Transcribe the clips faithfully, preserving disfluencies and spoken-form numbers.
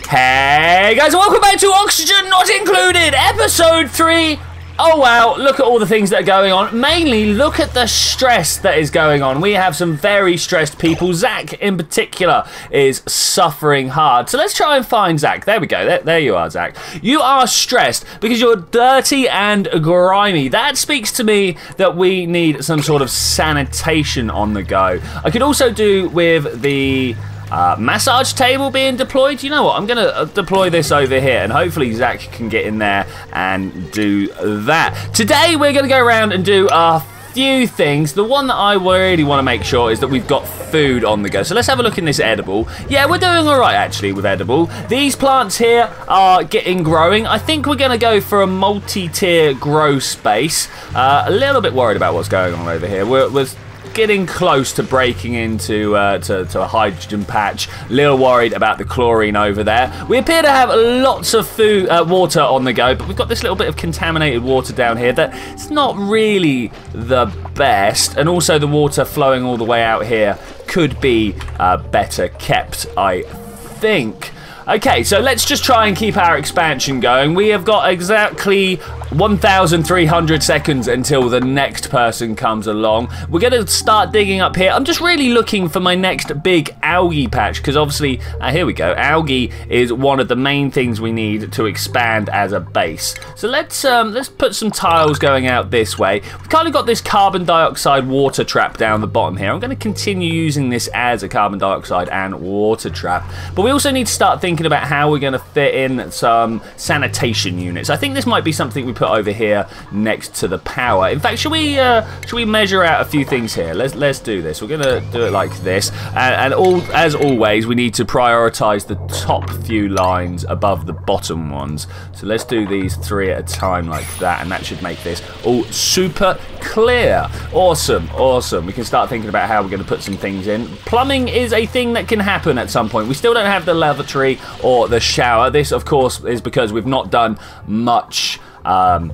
Hey guys, welcome back to Oxygen Not Included, episode three. Oh wow, look at all the things that are going on. Mainly, look at the stress that is going on. We have some very stressed people. Zach, in particular, is suffering hard. So let's try and find Zach. There we go. There, there you are, Zach. You are stressed because you're dirty and grimy. That speaks to me that we need some sort of sanitation on the go. I could also do with the... Uh, massage table being deployed. You know what? I'm going to uh, deploy this over here, and hopefully Zach can get in there and do that. Today, we're going to go around and do a few things. The one that I really want to make sure is that we've got food on the go. So let's have a look in this edible. Yeah, we're doing all right, actually, with edible. These plants here are getting growing. I think we're going to go for a multi-tier grow space. Uh, a little bit worried about what's going on over here. We're... we're getting close to breaking into uh, to, to a hydrogen patch. A little worried about the chlorine over there. We appear to have lots of food, uh, water on the go, but we've got this little bit of contaminated water down here that it's not really the best. And also the water flowing all the way out here could be uh, better kept, I think. Okay, so let's just try and keep our expansion going. We have got exactly one thousand three hundred seconds until the next person comes along. We're going to start digging up here. I'm just really looking for my next big algae patch because obviously, uh, here we go. Algae is one of the main things we need to expand as a base. So let's um, let's put some tiles going out this way. We've kind of got this carbon dioxide water trap down the bottom here. I'm going to continue using this as a carbon dioxide and water trap. But we also need to start thinking about how we're going to fit in some sanitation units. I think this might be something we put over here next to the power. In fact, should we uh, should we measure out a few things here? Let's let's do this. We're going to do it like this, and, and all as always, we need to prioritize the top few lines above the bottom ones. So let's do these three at a time like that, and that should make this all super clear. Awesome, awesome. We can start thinking about how we're going to put some things in. Plumbing is a thing that can happen at some point. We still don't have the lavatory or the shower. This, of course, is because we've not done much... Um,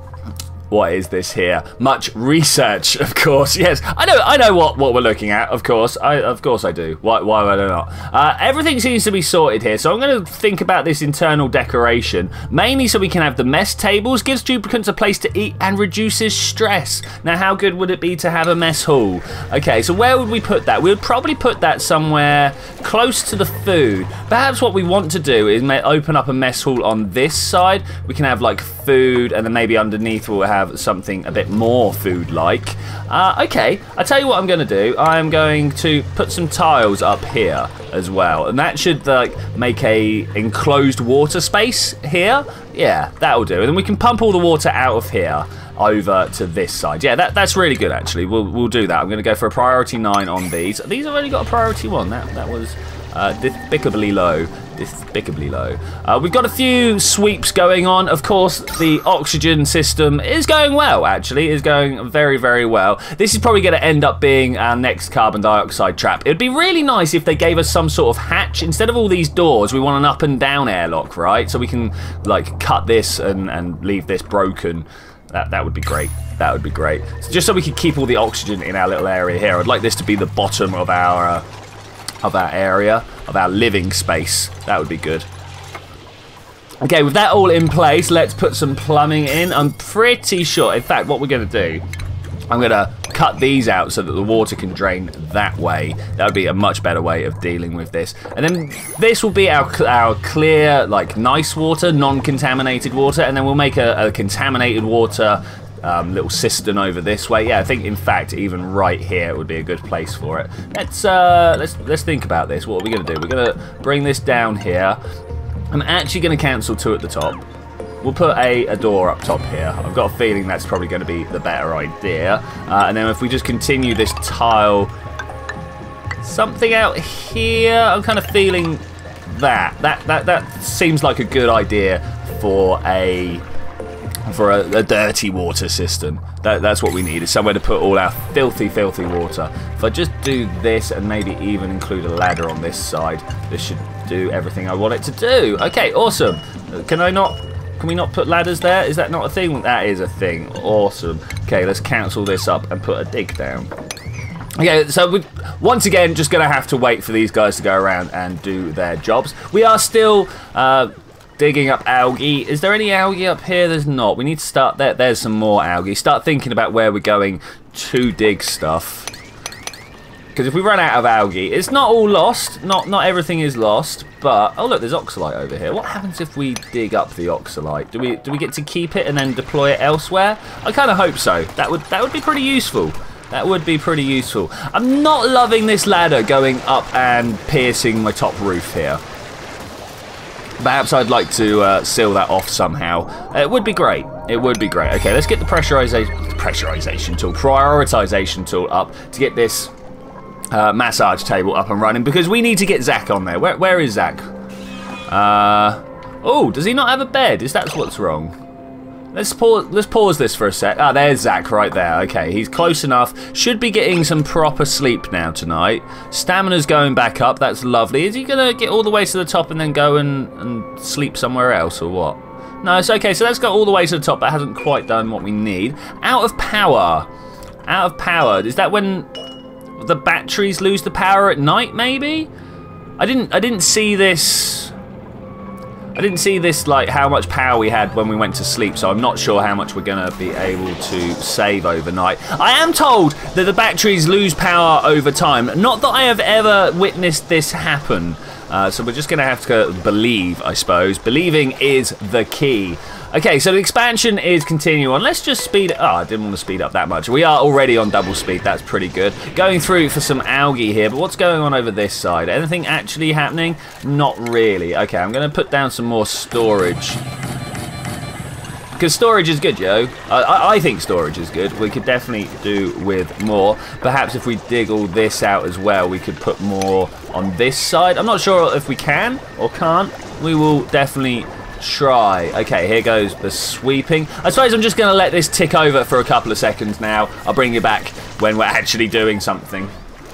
what is this here? Much research, of course. Yes, I know. I know what, what we're looking at. Of course, I of course I do. Why why would I not? Uh, everything seems to be sorted here, so I'm going to think about this internal decoration mainly so we can have the mess tables. Gives duplicants a place to eat and reduces stress. Now, how good would it be to have a mess hall? Okay, so where would we put that? We would probably put that somewhere close to the food. Perhaps what we want to do is open up a mess hall on this side. We can have like food, and then maybe underneath we'll have something a bit more food-like. Uh, okay, I'll tell you what I'm going to do. I'm going to put some tiles up here as well, and that should like make a enclosed water space here. Yeah, that'll do. And then we can pump all the water out of here over to this side. Yeah, that, that's really good, actually. We'll, we'll do that. I'm going to go for a priority nine on these. These have only got a priority one. That, that was uh, despicably low. Despicably low. Uh, we've got a few sweeps going on. Of course, the oxygen system is going well, actually. Is going very, very well. This is probably going to end up being our next carbon dioxide trap. It would be really nice if they gave us some sort of hatch. Instead of all these doors, we want an up and down airlock, right? So we can, like, cut this and, and leave this broken. That, that would be great. That would be great. So just so we could keep all the oxygen in our little area here. I'd like this to be the bottom of our... Uh, of our area, of our living space. That would be good. Okay, with that all in place, let's put some plumbing in. I'm pretty sure, in fact, what we're going to do, I'm going to cut these out so that the water can drain that way. That would be a much better way of dealing with this. And then this will be our, our clear, like, nice water, non-contaminated water, and then we'll make a, a contaminated water Um, little cistern over this way. Yeah, I think in fact even right here would be a good place for it. Let's uh, let's let's think about this. What are we going to do? We're going to bring this down here. I'm actually going to cancel two at the top. We'll put a, a door up top here. I've got a feeling that's probably going to be the better idea. Uh, and then if we just continue this tile, something out here. I'm kind of feeling that that that that seems like a good idea for a. For a, a dirty water system. That, that's what we need, is somewhere to put all our filthy, filthy water. If I just do this and maybe even include a ladder on this side, this should do everything I want it to do. Okay, awesome. Can I not... Can we not put ladders there? Is that not a thing? That is a thing. Awesome. Okay, let's cancel this up and put a dig down. Okay, so we once again just going to have to wait for these guys to go around and do their jobs. We are still uh, digging up algae. Is there any algae up here? There's not. We need to start there. There's some more algae. Start thinking about where we're going to dig stuff. Because if we run out of algae, it's not all lost. Not not everything is lost. But oh look, there's oxalite over here. What happens if we dig up the oxalite? Do we do we get to keep it and then deploy it elsewhere? I kind of hope so. That would that would be pretty useful. That would be pretty useful. I'm not loving this ladder going up and piercing my top roof here. Perhaps I'd like to uh, seal that off somehow. It would be great. It would be great. Okay, let's get the pressurization, pressurization tool, prioritization tool up to get this uh, massage table up and running because we need to get Zach on there. Where, where is Zach? Uh, oh, does he not have a bed? Is that what's wrong? Let's pause, let's pause this for a sec. Ah, there's Zach right there. Okay, he's close enough. Should be getting some proper sleep now tonight. Stamina's going back up. That's lovely. Is he going to get all the way to the top and then go and, and sleep somewhere else or what? No, it's okay. So that's got all the way to the top. That hasn't quite done what we need. Out of power. Out of power. Is that when the batteries lose the power at night, maybe? I didn't, I didn't see this... I didn't see this, like, how much power we had when we went to sleep, so I'm not sure how much we're going to be able to save overnight. I am told that the batteries lose power over time. Not that I have ever witnessed this happen. Uh, so we're just going to have to believe, I suppose. Believing is the key. Okay, so the expansion is continuing on. Let's just speed it. Oh, I didn't want to speed up that much. We are already on double speed. That's pretty good. Going through for some algae here, but what's going on over this side? Anything actually happening? Not really. Okay, I'm going to put down some more storage. Because storage is good, yo. I, I think storage is good. We could definitely do with more. Perhaps if we dig all this out as well, we could put more on this side. I'm not sure if we can or can't. We will definitely try. Okay, here goes the sweeping. I suppose I'm just going to let this tick over for a couple of seconds now. I'll bring you back when we're actually doing something.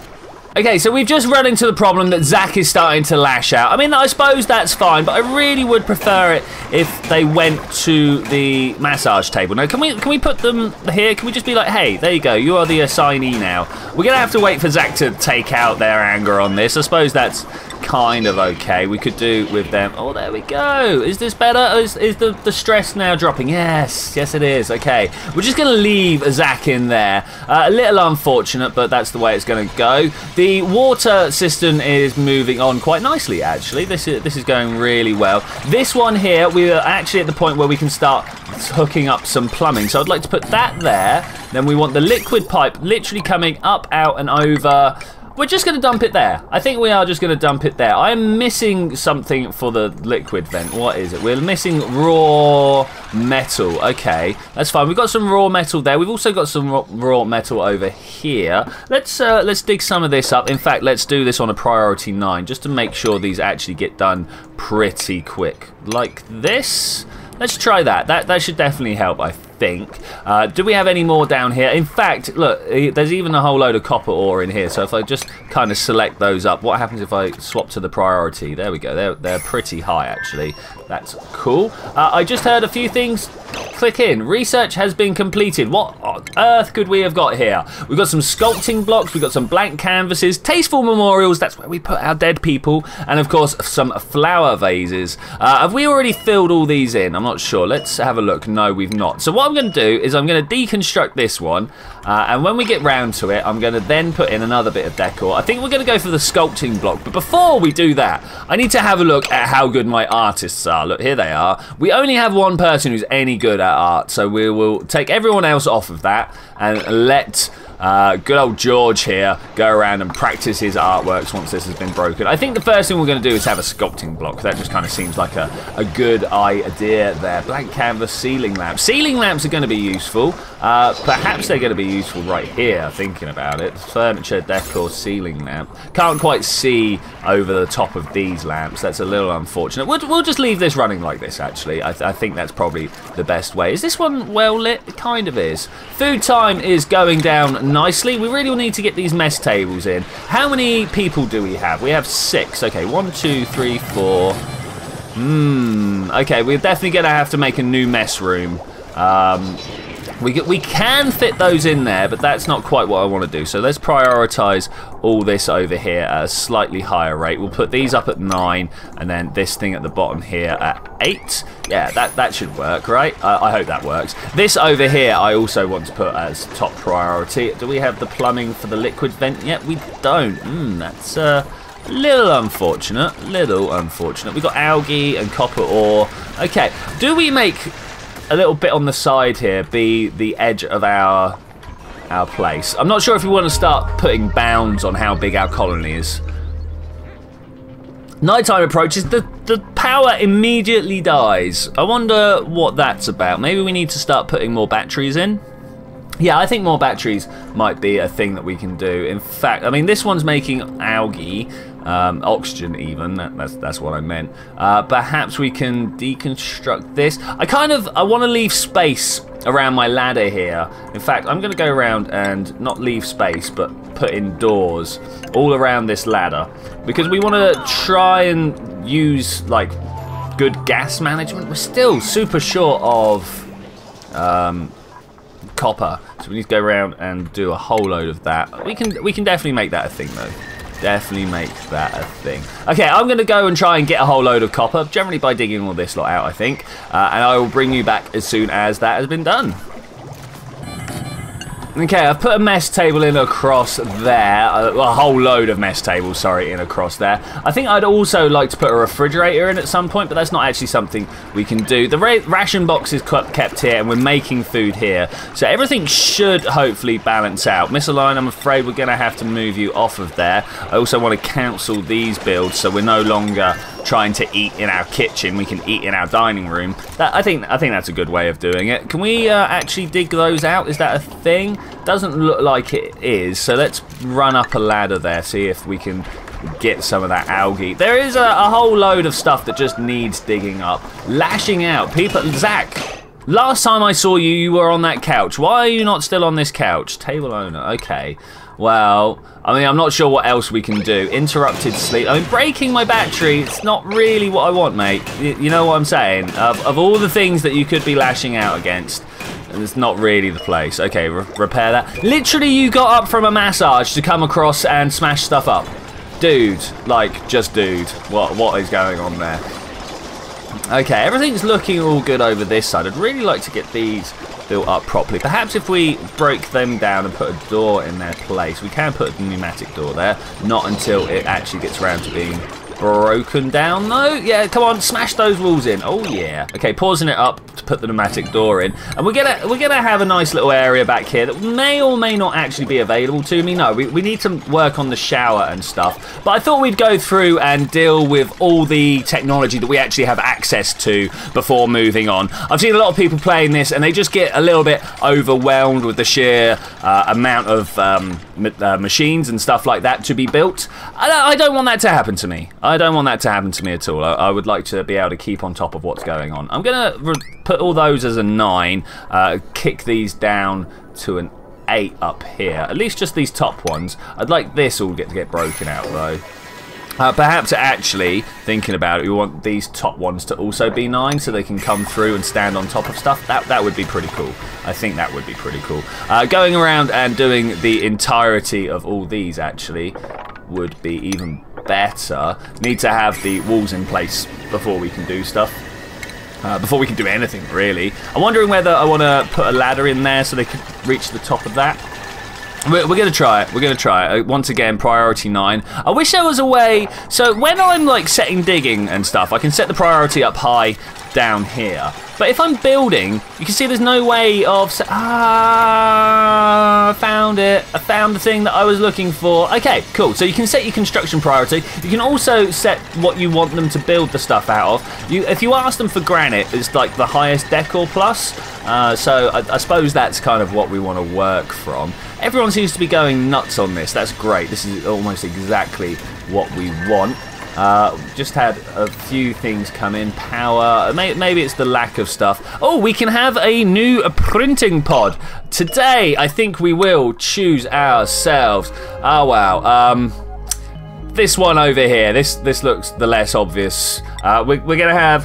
Okay, so we've just run into the problem that Zach is starting to lash out. I mean, I suppose that's fine, but I really would prefer it if they went to the massage table. Now, can we can we put them here? Can we just be like, hey, there you go, you are the assignee now. We're going to have to wait for Zach to take out their anger on this. I suppose that's kind of okay. We could do with them. Oh, there we go. Is this better? Is, is the, the stress now dropping? Yes, yes it is. Okay, we're just going to leave Zach in there. Uh, a little unfortunate, but that's the way it's going to go. The water system is moving on quite nicely, actually. This is, this is going really well. This one here, we are actually at the point where we can start hooking up some plumbing. So I'd like to put that there. Then we want the liquid pipe literally coming up, out, and over. We're just going to dump it there. I think we are just going to dump it there. I'm missing something for the liquid vent. What is it? We're missing raw metal. Okay, that's fine. We've got some raw metal there. We've also got some raw metal over here. Let's uh, let's dig some of this up. In fact, let's do this on a priority nine just to make sure these actually get done pretty quick. Like this. Let's try that. That that should definitely help, I think. Uh, do we have any more down here? In fact, look, there's even a whole load of copper ore in here. So if I just kind of select those up, what happens if I swap to the priority? There we go. They're, they're pretty high, actually. That's cool. Uh, I just heard a few things click in. Research has been completed. What on earth could we have got here? We've got some sculpting blocks. We've got some blank canvases. Tasteful memorials. That's where we put our dead people. And, of course, some flower vases. Uh, have we already filled all these in? I'm not sure. Let's have a look. No, we've not. So what I'm going to do is I'm going to deconstruct this one. Uh, and when we get round to it, I'm going to then put in another bit of decor. I think we're going to go for the sculpting block. But before we do that, I need to have a look at how good my artists are. Look, here they are. We only have one person who's any good at art. So we will take everyone else off of that and let uh, good old George here go around and practice his artworks once this has been broken. I think the first thing we're going to do is have a sculpting block. That just kind of seems like a, a good idea there. Blank canvas, ceiling lamps. Ceiling lamps are going to be useful. Uh, perhaps they're going to be useful right here, thinking about it. Furniture, decor, ceiling lamp. Can't quite see over the top of these lamps. That's a little unfortunate. We'll, we'll just leave this running like this, actually. I, th I think that's probably the best way. Is this one well lit? It kind of is. Food time is going down nicely. We really will need to get these mess tables in. How many people do we have? We have six. Okay, one, two, three, four. Hmm. Okay, we're definitely going to have to make a new mess room. Um... We, get, we can fit those in there, but that's not quite what I want to do. So let's prioritise all this over here at a slightly higher rate. We'll put these up at nine, and then this thing at the bottom here at eight. Yeah, that, that should work, right? Uh, I hope that works. This over here I also want to put as top priority. Do we have the plumbing for the liquid vent yet? We don't. Mm, that's a uh, little unfortunate. Little unfortunate. We've got algae and copper ore. Okay, do we make a little bit on the side here be the edge of our our place? I'm not sure if we want to start putting bounds on how big our colony is. Nighttime approaches, the, the power immediately dies. I wonder what that's about. Maybe we need to start putting more batteries in. Yeah, I think more batteries might be a thing that we can do. In fact, I mean, this one's making algae, um, oxygen even, that, that's, that's what I meant. Uh, perhaps we can deconstruct this. I kind of, I want to leave space around my ladder here. In fact, I'm going to go around and not leave space, but put in doors all around this ladder. Because we want to try and use, like, good gas management. We're still super short of um, copper. So we need to go around and do a whole load of that. We can we can definitely make that a thing, though. Definitely make that a thing. Okay, I'm going to go and try and get a whole load of copper, generally by digging all this lot out, I think. Uh, and I will bring you back as soon as that has been done. Okay, I've put a mess table in across there. A, a whole load of mess tables, sorry, in across there. I think I'd also like to put a refrigerator in at some point, but that's not actually something we can do. The ra ration box is kept here, and we're making food here. So everything should hopefully balance out. Missile line, I'm afraid we're going to have to move you off of there. I also want to cancel these builds, so we're no longer trying to eat in our kitchen. We can eat in our dining room. That, I think I think that's a good way of doing it. Can we uh, actually dig those out? Is that a thing? Doesn't look like it is, so let's run up a ladder there, see if we can get some of that algae. There is a, a whole load of stuff that just needs digging up. Lashing out. People, Zach, last time I saw you, you were on that couch. Why are you not still on this couch? Table owner, okay. Well, I mean, I'm not sure what else we can do. Interrupted sleep. I mean, breaking my battery, it's not really what I want, mate. You, you know what I'm saying? Of, of all the things that you could be lashing out against, it's not really the place. Okay, re repair that. Literally, you got up from a massage to come across and smash stuff up. Dude, like, just dude. What What is going on there? Okay, everything's looking all good over this side. I'd really like to get these built up properly. Perhaps if we break them down and put a door in their place. We can put a pneumatic door there. Not until it actually gets around to being broken down, though. Yeah, come on, smash those walls in. Oh yeah. Okay, pausing it up to put the pneumatic door in, and we're gonna we're gonna have a nice little area back here that may or may not actually be available to me. No, we, we need to work on the shower and stuff, but I thought we'd go through and deal with all the technology that we actually have access to before moving on. I've seen a lot of people playing this and they just get a little bit overwhelmed with the sheer uh, amount of um, uh, machines and stuff like that to be built. I don't, I don't want that to happen to me. I don't want that to happen to me at all. I, I would like to be able to keep on top of what's going on. I'm going to put all those as a nine, uh, kick these down to an eight up here. At least just these top ones. I'd like this all get to get broken out, though. Uh, perhaps actually, thinking about it, we want these top ones to also be nine so they can come through and stand on top of stuff. That, that would be pretty cool. I think that would be pretty cool. Uh, going around and doing the entirety of all these, actually, would be even better. Need to have the walls in place before we can do stuff. Uh, before we can do anything, really. I'm wondering whether I want to put a ladder in there so they could reach the top of that. We're, we're going to try it. We're going to try it. Once again, priority nine. I wish there was a way... So when I'm, like, setting digging and stuff, I can set the priority up high down here. But if I'm building, you can see there's no way of... Ah, I found it. I found the thing that I was looking for. Okay, cool. So you can set your construction priority. You can also set what you want them to build the stuff out of. You, if you ask them for granite, it's like the highest decor plus. Uh, so I, I suppose that's kind of what we want to work from. Everyone seems to be going nuts on this. That's great. This is almost exactly what we want. Uh, just had a few things come in. Power. Maybe it's the lack of stuff. Oh, we can have a new printing pod. Today, I think we will choose ourselves. Oh, wow. Um, this one over here. This this looks the less obvious. Uh, we're we're going to have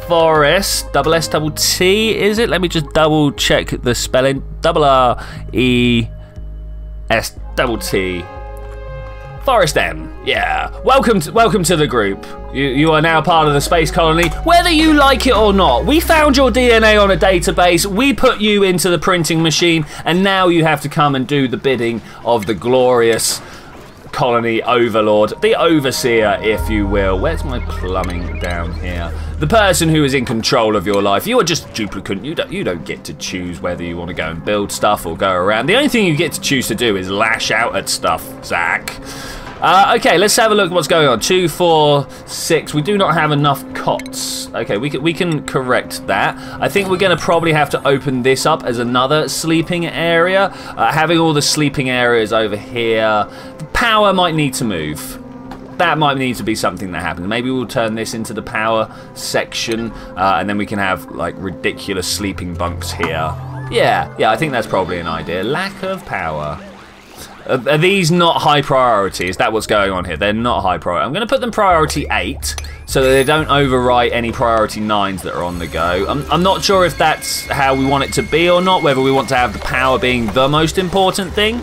forest. Double S, double T, is it? Let me just double check the spelling. Double R, E, S, double T. Forest M, yeah. Welcome to, welcome to the group. You, you are now part of the space colony, whether you like it or not. We found your D N A on a database, we put you into the printing machine, and now you have to come and do the bidding of the glorious colony overlord, the overseer, if you will. Where's my plumbing down here? The person who is in control of your life. You are just a duplicant. You don't, you don't get to choose whether you want to go and build stuff or go around. The only thing you get to choose to do is lash out at stuff, Zach. Uh, okay, let's have a look at what's going on. Two, four, six. We do not have enough cots. Okay, we can, we can correct that. I think we're going to probably have to open this up as another sleeping area. Uh, having all the sleeping areas over here. The power might need to move. That might need to be something that happens. Maybe we'll turn this into the power section, uh, and then we can have like ridiculous sleeping bunks here. Yeah, yeah, I think that's probably an idea. Lack of power. Are these not high priority? Is that what's going on here? They're not high priority. I'm going to put them priority eight so that they don't overwrite any priority nines that are on the go. I'm, I'm not sure if that's how we want it to be or not, whether we want to have the power being the most important thing.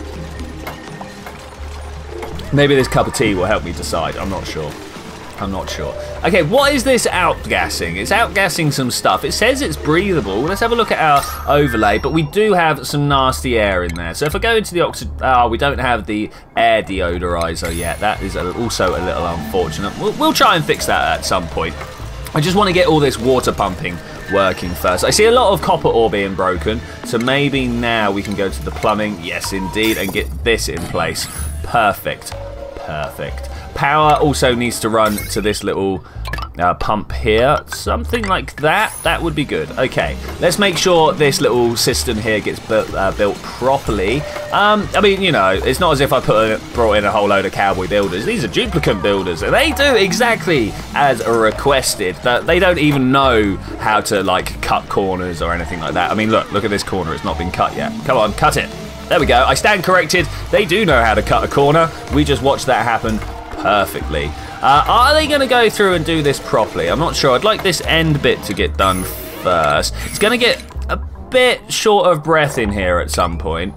Maybe this cup of tea will help me decide. I'm not sure. I'm not sure. Okay, what is this outgassing? It's outgassing some stuff. It says it's breathable. Let's have a look at our overlay, but we do have some nasty air in there. So if I go into the oxygen... Oh, we don't have the air deodorizer yet. That is also a little unfortunate. We'll, we'll try and fix that at some point. I just want to get all this water pumping working first. I see a lot of copper ore being broken, so maybe now we can go to the plumbing. Yes, indeed, and get this in place. Perfect. Perfect. Power also needs to run to this little uh, pump here. Something like that. That would be good. Okay, let's make sure this little system here gets built, uh, built properly. Um, I mean, you know, it's not as if I put a, brought in a whole load of cowboy builders. These are duplicate builders, and they do exactly as requested. They don't even know how to, like, cut corners or anything like that. I mean, look, look at this corner. It's not been cut yet. Come on, cut it. There we go. I stand corrected. They do know how to cut a corner. We just watched that happen perfectly. Uh, are they going to go through and do this properly? I'm not sure. I'd like this end bit to get done first. It's going to get a bit short of breath in here at some point.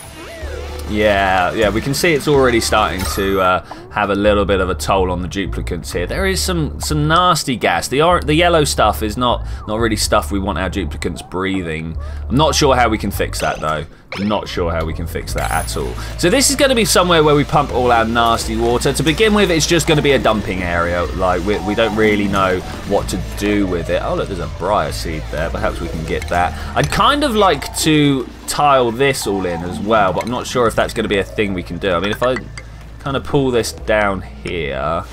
Yeah, yeah, we can see it's already starting to uh, have a little bit of a toll on the duplicates here. There is some some nasty gas. The or the yellow stuff is not not really stuff we want our duplicates breathing. I'm not sure how we can fix that though. Not sure how we can fix that at all. So this is going to be somewhere where we pump all our nasty water. To begin with, it's just going to be a dumping area. Like we, we don't really know what to do with it. Oh look, there's a briar seed there. Perhaps we can get that. I'd kind of like to tile this all in as well, but I'm not sure if that's going to be a thing we can do. I mean, if I kind of pull this down here,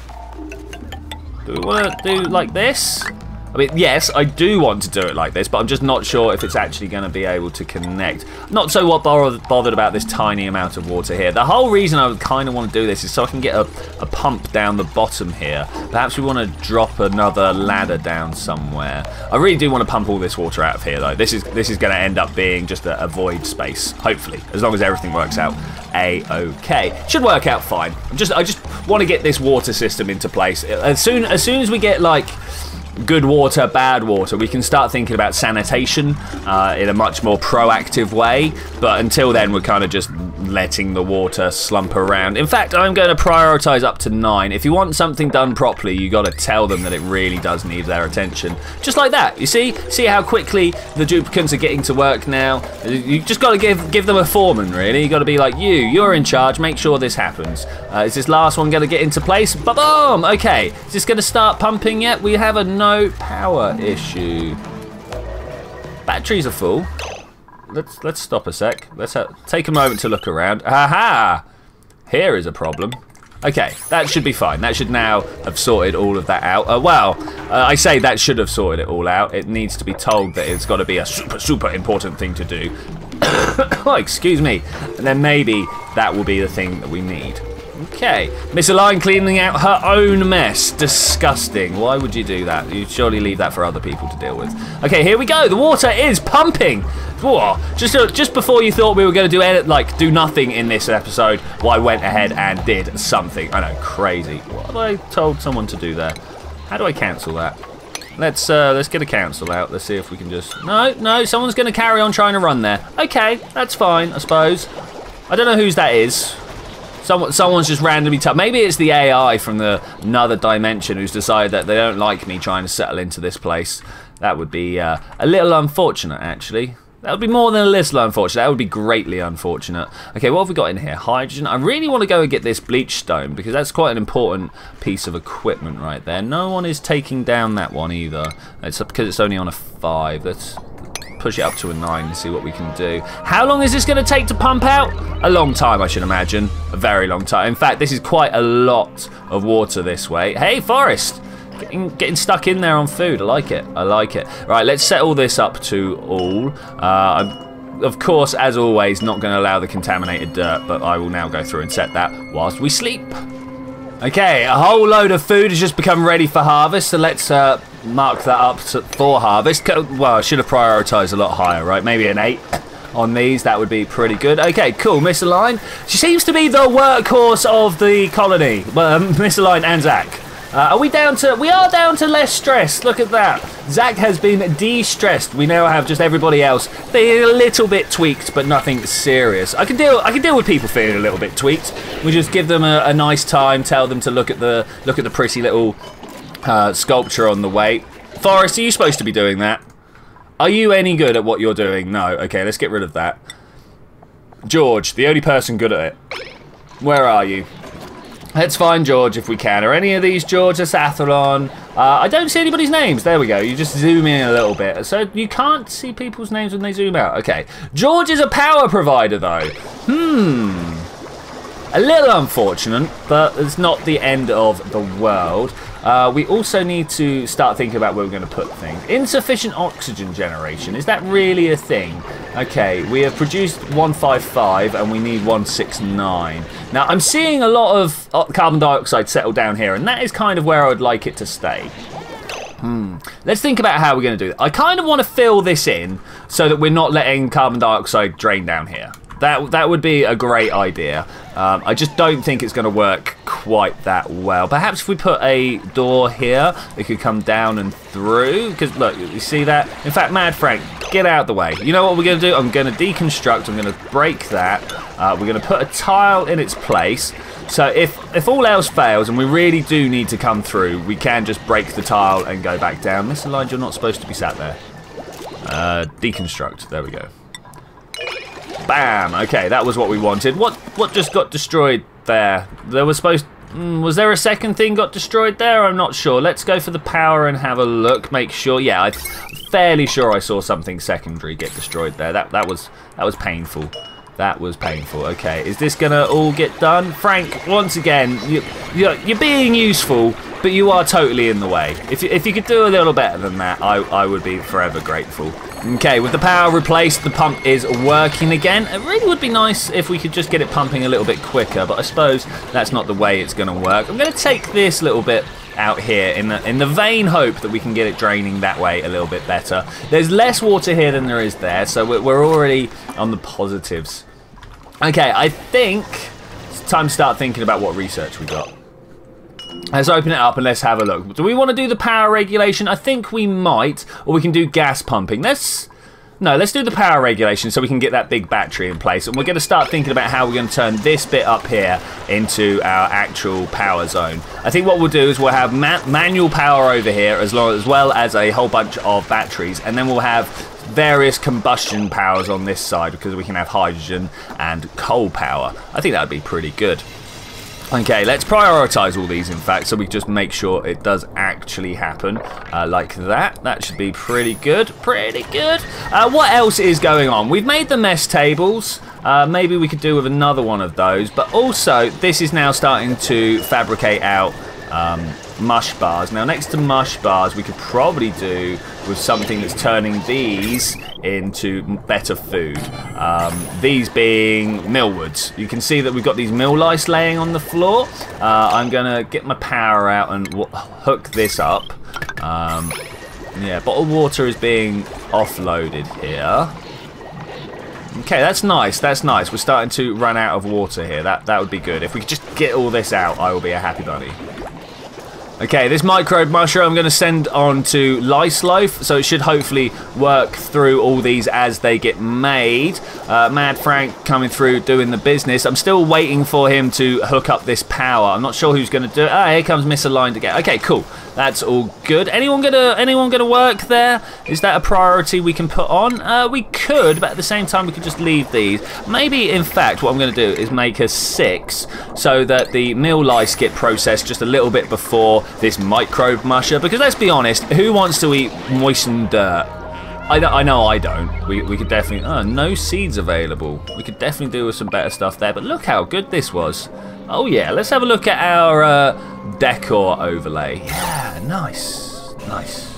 do we want to do like this? I mean, yes, I do want to do it like this, but I'm just not sure if it's actually going to be able to connect. Not so what bothered about this tiny amount of water here. The whole reason I would kind of want to do this is so I can get a, a pump down the bottom here. Perhaps we want to drop another ladder down somewhere. I really do want to pump all this water out of here, though. This is this is going to end up being just a, a void space, hopefully, as long as everything works out a-okay. Should work out fine. I'm just I just want to get this water system into place. As soon as soon as we get like good water, bad water, we can start thinking about sanitation uh, in a much more proactive way, but until then we're kind of just letting the water slump around. In fact, I'm going to prioritize up to nine. If you want something done properly, you got to tell them that it really does need their attention. Just like that, you see? See how quickly the duplicates are getting to work now? You just got to give give them a foreman, really. You got to be like, you, you're in charge, make sure this happens. Uh, is this last one going to get into place? Ba-boom! Okay, is this going to start pumping yet? We have a no power issue. Batteries are full. Let's let's stop a sec. Let's ha take a moment to look around. Aha! Here is a problem. Okay, that should be fine. That should now have sorted all of that out. Uh, well, uh, I say that should have sorted it all out. It needs to be told that it's got to be a super, super important thing to do. Oh, excuse me. And then maybe that will be the thing that we need. Okay, Miss Align cleaning out her own mess. Disgusting. Why would you do that? You'd surely leave that for other people to deal with. Okay, here we go. The water is pumping. Whoa. Just uh, just before you thought we were going to do edit, like do nothing in this episode, well, I went ahead and did something. I know, crazy. What have I told someone to do there? How do I cancel that? Let's uh, let's get a council out. Let's see if we can just... No, no, someone's going to carry on trying to run there. Okay, that's fine, I suppose. I don't know whose that is. Someone, someone's just randomly... T Maybe it's the A I from the another dimension who's decided that they don't like me trying to settle into this place. That would be uh, a little unfortunate, actually. That would be more than a little unfortunate. That would be greatly unfortunate. Okay, what have we got in here? Hydrogen. I really want to go and get this bleach stone because that's quite an important piece of equipment right there. No one is taking down that one either. It's because it's only on a five. Let's push it up to a nine and see what we can do. How long is this going to take to pump out? A long time, I should imagine. A very long time. In fact, this is quite a lot of water this way. Hey, Forest! Getting, getting stuck in there on food. I like it. I like it. Right, let's set all this up to all. Uh, I'm, of course, as always, not going to allow the contaminated dirt, but I will now go through and set that whilst we sleep. Okay, a whole load of food has just become ready for harvest, so let's uh, mark that up to, for harvest. Well, I should have prioritised a lot higher, right? Maybe an eight on these. That would be pretty good. Okay, cool. Miss Align. She seems to be the workhorse of the colony. Well, um, Miss Align and Zach. Uh, are we down to... We are down to less stress. Look at that. Zach has been de-stressed. We now have just everybody else being a little bit tweaked, but nothing serious. I can deal I can deal with people feeling a little bit tweaked. We just give them a, a nice time, tell them to look at the look at the pretty little uh, sculpture on the way. Forrest, are you supposed to be doing that? Are you any good at what you're doing? No. Okay, let's get rid of that. George, the only person good at it. Where are you? Let's find George if we can. Are any of these George? That's Athlon. Uh, I don't see anybody's names. There we go. You just zoom in a little bit. So you can't see people's names when they zoom out. Okay. George is a power provider, though. Hmm. A little unfortunate, but it's not the end of the world. Uh, we also need to start thinking about where we're going to put things. Insufficient oxygen generation. Is that really a thing? Okay, we have produced one five five and we need one six nine. Now, I'm seeing a lot of carbon dioxide settle down here, and that is kind of where I would like it to stay. Hmm. Let's think about how we're going to do it. I kind of want to fill this in so that we're not letting carbon dioxide drain down here. That, that would be a great idea. Um, I just don't think it's going to work quite that well. Perhaps if we put a door here, it could come down and through. Because, look, you see that? In fact, Mad Frank, get out of the way. You know what we're going to do? I'm going to deconstruct. I'm going to break that. Uh, we're going to put a tile in its place. So if, if all else fails and we really do need to come through, we can just break the tile and go back down. Mister Lines, you're not supposed to be sat there. Uh, deconstruct. There we go. Bam! Okay, that was what we wanted. What what just got destroyed there? There was supposed... Mm, was there a second thing got destroyed there? I'm not sure. Let's go for the power and have a look. Make sure... Yeah, I'm fairly sure I saw something secondary get destroyed there. That, that, was, that was painful. That was painful. Okay, is this going to all get done? Frank, once again, you, you're, you're being useful, but you are totally in the way. If, if you could do a little better than that, I, I would be forever grateful. Okay, with the power replaced, the pump is working again. It really would be nice if we could just get it pumping a little bit quicker, but I suppose that's not the way it's going to work. I'm going to take this little bit out here in the, in the vain hope that we can get it draining that way a little bit better. There's less water here than there is there, so we're, we're already on the positives. Okay, I think it's time to start thinking about what research we got. Let's open it up and let's have a look. Do we want to do the power regulation? I think we might, or we can do gas pumping. Let's no, let's do the power regulation so we can get that big battery in place. And we're going to start thinking about how we're going to turn this bit up here into our actual power zone. I think what we'll do is we'll have ma manual power over here as, long, as well as a whole bunch of batteries, and then we'll have various combustion powers on this side because we can have hydrogen and coal power. I think that would be pretty good. Okay, let's prioritise all these, in fact, so we just make sure it does actually happen uh, like that. That should be pretty good, pretty good. Uh, what else is going on? We've made the mess tables. Uh, maybe we could do with another one of those, but also this is now starting to fabricate out um, mush bars. Now, next to mush bars, we could probably do with something that's turning these into better food. Um, these being millwoods. You can see that we've got these mill lice laying on the floor. Uh, I'm gonna get my power out and w hook this up. Um, yeah, bottled water is being offloaded here. Okay, that's nice, that's nice. We're starting to run out of water here. That, that would be good. If we could just get all this out, I will be a happy bunny. Okay, this microbe mushroom I'm going to send on to Lice Loaf, so it should hopefully work through all these as they get made. Uh, Mad Frank coming through doing the business. I'm still waiting for him to hook up this power. I'm not sure who's going to do it. Ah, here comes misaligned again. Okay, cool. That's all good. Anyone gonna anyone gonna work there? Is that a priority we can put on? Uh, we could, but at the same time we could just leave these. Maybe, in fact, what I'm going to do is make a six so that the meal lice get processed just a little bit before this microbe musher. Because let's be honest, who wants to eat moistened dirt? I, I know I don't. We, we could definitely... Oh, no seeds available. We could definitely do with some better stuff there. But look how good this was. Oh, yeah. Let's have a look at our uh, decor overlay. Yeah, nice. Nice.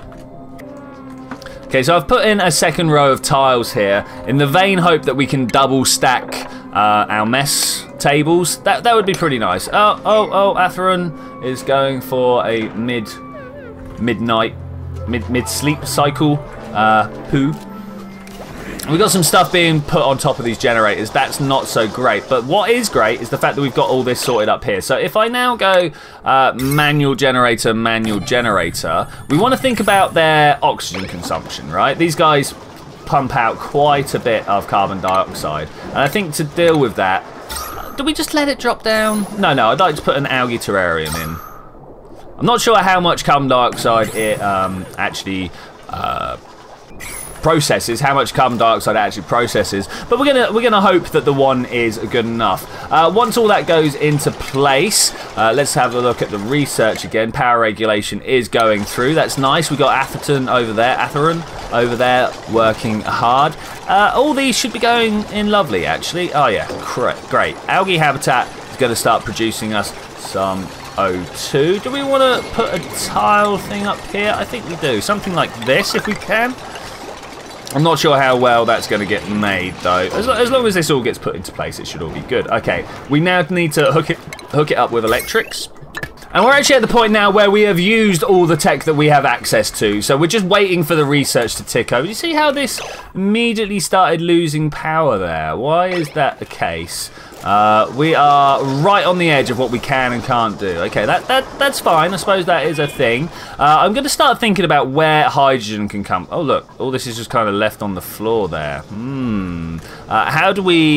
Okay, so I've put in a second row of tiles here in the vain hope that we can double stack uh, our mess tables. That that would be pretty nice. Oh, oh, oh, Atheron is going for a mid, midnight, mid, mid-sleep cycle uh, poo. We've got some stuff being put on top of these generators. That's not so great. But what is great is the fact that we've got all this sorted up here. So if I now go uh, manual generator, manual generator, we want to think about their oxygen consumption, right? These guys pump out quite a bit of carbon dioxide. And I think to deal with that, do we just let it drop down? No, no, I'd like to put an algae terrarium in. I'm not sure how much carbon dioxide it um, actually... Uh, processes, how much carbon dioxide it actually processes, but we're gonna we're gonna hope that the one is good enough. Uh, once all that goes into place, uh, let's have a look at the research again. Power regulation is going through. That's nice. We got Atherton over there, Atheron over there working hard. Uh, all these should be going in lovely, actually. Oh yeah, great. Great. Algae habitat is going to start producing us some O two. Do we want to put a tile thing up here? I think we do. Something like this, if we can. I'm not sure how well that's going to get made, though. As, as long as this all gets put into place, it should all be good. Okay, we now need to hook it, hook it up with electrics. And we're actually at the point now where we have used all the tech that we have access to. So we're just waiting for the research to tick over. You see how this immediately started losing power there? Why is that the case? Uh, we are right on the edge of what we can and can't do. Okay, that, that that's fine. I suppose that is a thing. Uh, I'm going to start thinking about where hydrogen can come. Oh, look. All this is just kind of left on the floor there. Hmm. Uh, how do we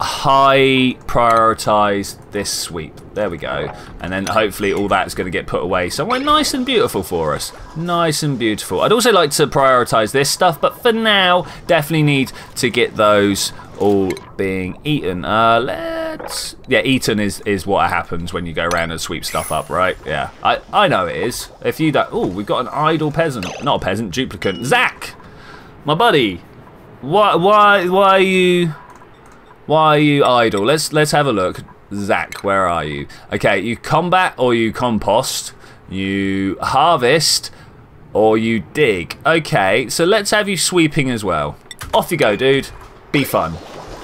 high prioritize this sweep? There we go. And then hopefully all that's going to get put away somewhere nice and beautiful for us. Nice and beautiful. I'd also like to prioritize this stuff, but for now, definitely need to get those all being eaten. Uh, let's... Yeah, eaten is, is what happens when you go around and sweep stuff up, right? Yeah, I, I know it is. If you don't... Oh, we've got an idle peasant. Not a peasant, duplicate. Zach! My buddy! Why, why, why are you... Why are you idle? Let's, let's have a look. Zach, where are you? Okay, you combat or you compost. You harvest or you dig. Okay, so let's have you sweeping as well. Off you go, dude. Be fun.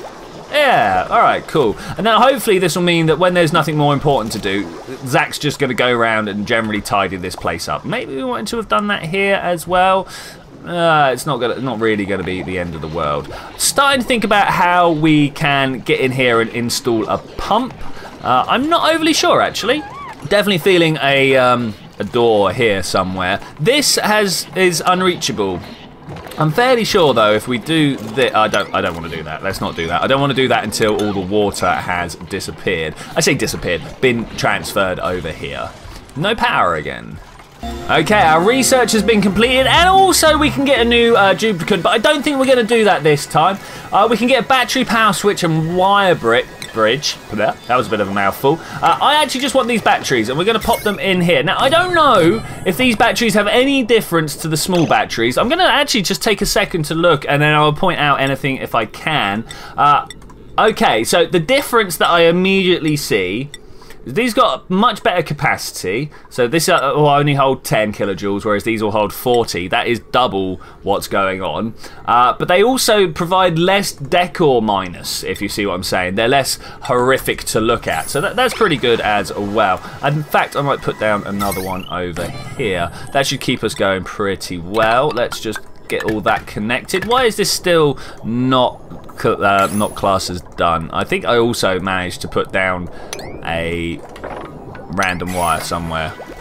Yeah, alright, cool. And then hopefully this will mean that when there's nothing more important to do, Zach's just going to go around and generally tidy this place up. Maybe we wanted to have done that here as well. Uh, it's not gonna, not really going to be the end of the world. Starting to think about how we can get in here and install a pump. Uh, I'm not overly sure, actually. Definitely feeling a, um, a door here somewhere. This has is unreachable. I'm fairly sure, though, if we do this... I don't, I don't want to do that. Let's not do that. I don't want to do that until all the water has disappeared. I say disappeared. Been transferred over here. No power again. Okay, our research has been completed, and also we can get a new uh, duplicate, but I don't think we're going to do that this time. Uh, we can get a battery power switch and wire brick bridge. That was a bit of a mouthful. Uh, I actually just want these batteries, and we're going to pop them in here. Now, I don't know if these batteries have any difference to the small batteries. I'm going to actually just take a second to look, and then I'll point out anything if I can. Uh, okay, so the difference that I immediately see... These got much better capacity, so this uh, will only hold ten kilojoules, whereas these will hold forty. That is double what's going on. Uh, but they also provide less decor minus, if you see what I'm saying. They're less horrific to look at, so that, that's pretty good as well. And in fact, I might put down another one over here. That should keep us going pretty well. Let's just get all that connected. Why is this still not uh, not classed as done? I think I also managed to put down a random wire somewhere.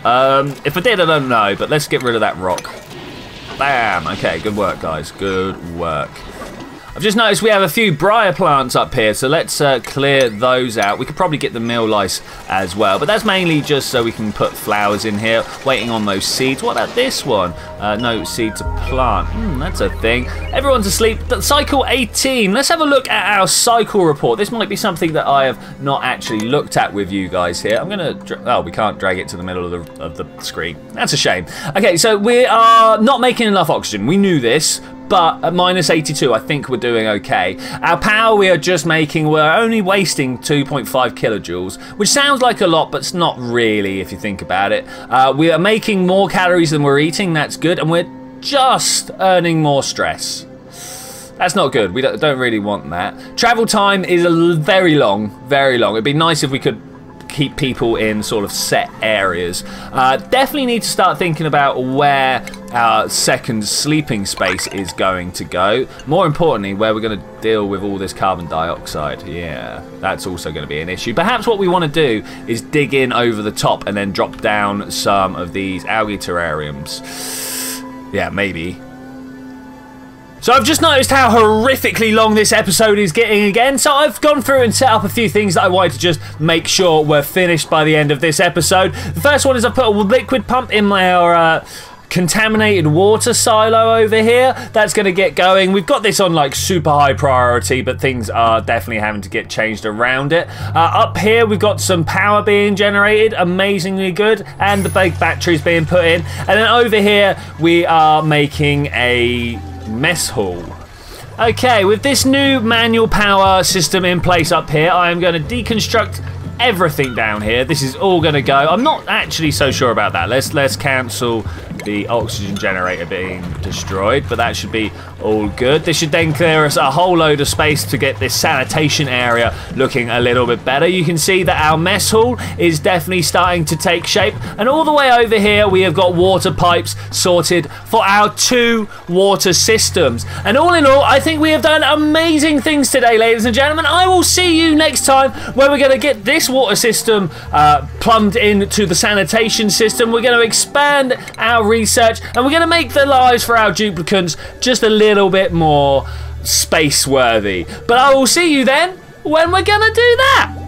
Um, if I did, I don't know, but let's get rid of that rock. Bam. Okay, good work, guys. Good work. I've just noticed we have a few briar plants up here, so let's uh, clear those out. We could probably get the mill lice as well, but that's mainly just so we can put flowers in here, waiting on those seeds. What about this one? Uh, no seed to plant. Hmm, that's a thing. Everyone's asleep. Cycle eighteen. Let's have a look at our cycle report. This might be something that I have not actually looked at with you guys here. I'm going to... Oh, we can't drag it to the middle of the, of the screen. That's a shame. Okay, so we are not making enough oxygen. We knew this. But at minus eighty-two, I think we're doing okay. Our power we are just making, we're only wasting two point five kilojoules, which sounds like a lot, but it's not really if you think about it. Uh, we are making more calories than we're eating, that's good, and we're just earning more stress. That's not good. We don't, don't really want that. Travel time is a very long, very long. It'd be nice if we could keep people in sort of set areas. Uh, definitely need to start thinking about where our second sleeping space is going to go. More importantly, where we're going to deal with all this carbon dioxide. Yeah, that's also going to be an issue. Perhaps what we want to do is dig in over the top and then drop down some of these algae terrariums. Yeah, maybe. So I've just noticed how horrifically long this episode is getting again, so I've gone through and set up a few things that I wanted to just make sure we're finished by the end of this episode. The first one is I've put a liquid pump in my uh, contaminated water silo over here. That's going to get going. We've got this on like super high priority, but things are definitely having to get changed around it. Uh, up here we've got some power being generated, amazingly good, and the big batteries being put in. And then over here we are making a mess hall. Okay, with this new manual power system in place up here, I am going to deconstruct everything down here. This is all going to go. I'm not actually so sure about that. Let's let's cancel the oxygen generator being destroyed, but that should be all good. This should then clear us a whole load of space to get this sanitation area looking a little bit better. You can see that our mess hall is definitely starting to take shape, and all the way over here we have got water pipes sorted for our two water systems. And all in all, I think we have done amazing things today, ladies and gentlemen. I will see you next time where we're going to get this water system uh, plumbed into the sanitation system. We're going to expand our research, and we're going to make the lives for our duplicants just a little bit more space worthy. But I will see you then when we're going to do that.